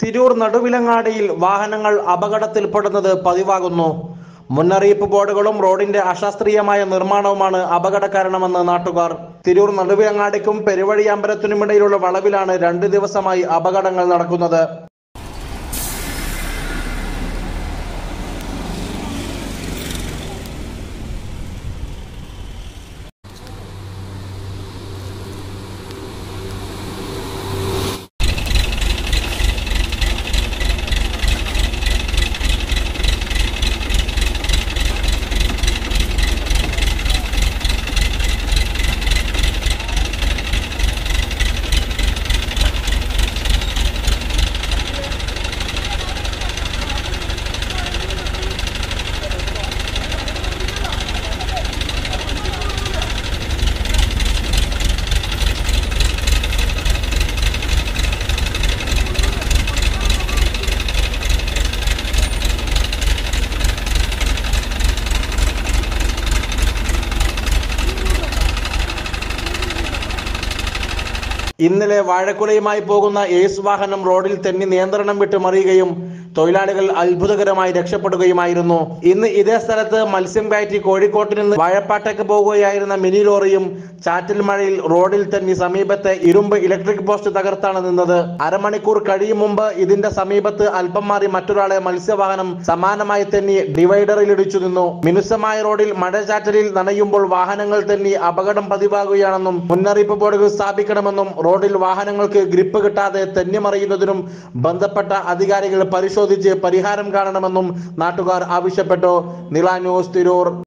തിരൂർ നടുവിലങ്ങാടിയിൽ വാഹനങ്ങൾ അപകടത്തിൽപ്പെടുന്നത് പതിവാകുന്നു. മുന്നറിയിപ്പ് ബോർഡുകളും റോഡിന്റെ അശാസ്ത്രീയമായ നിർമ്മാണവുമാണ് അപകട കാരണമെന്ന് നാട്ടുകാർ. തിരൂർ നടുവിലങ്ങാടിക്കും പെരുവഴിയമ്പലത്തിനുമിടയിലുള്ള വളവിലാണ് 2 ദിവസമായി അപകടങ്ങൾ നടക്കുന്നത്. ഇന്നലെ വാഴക്കുലയുമായി പോകുന്ന ഏസ് വാഹനം റോഡിൽ തെന്നി നിയന്ത്രണം വിട്ട് മറിയുകയും തൊഴിലാളികൾ അത്ഭുതകരമായി രക്ഷപ്പെടുകയുമായിരുന്നു. ഇന്ന് ഇതേ സ്ഥലത്ത് മത്സ്യം കയറ്റി കോഴിക്കോട്ട് നിന്ന് വാഴപ്പാട്ടേക്ക് പോകുകയായിരുന്ന മിനി ലോറിയും ചാറ്റൽ മഴയിൽ റോഡിൽ തെന്നി സമീപത്തെ ഇരുമ്പ് ഇലക്ട്രിക് പോസ്റ്റ് തകർത്താണ് നിന്നത്. അരമണിക്കൂർ കഴിയും മുമ്പ് ഇതിന്റെ സമീപത്ത് അല്പം മാറി മറ്റൊരാളെ മത്സ്യവാഹനം സമാനമായി തെന്നി ഡിവൈഡറിൽ ഇടിച്ചു നിന്നു. മിനുസമായ റോഡിൽ മഴ ചാറ്റലിൽ നനയുമ്പോൾ വാഹനങ്ങൾ തെന്നി അപകടം പതിവാകുകയാണെന്നും മുന്നറിയിപ്പ് ബോർഡുകൾ സ്ഥാപിക്കണമെന്നും റോഡിൽ വാഹനങ്ങൾക്ക് ഗ്രിപ്പ് കിട്ടാതെ തെന്നിമറിയുന്നതിനും ബന്ധപ്പെട്ട അധികാരികൾ പരിശോധിച്ച് പരിഹാരം കാണണമെന്നും നാട്ടുകാർ ആവശ്യപ്പെട്ടു. നില ന്യൂസ്, തിരൂർ.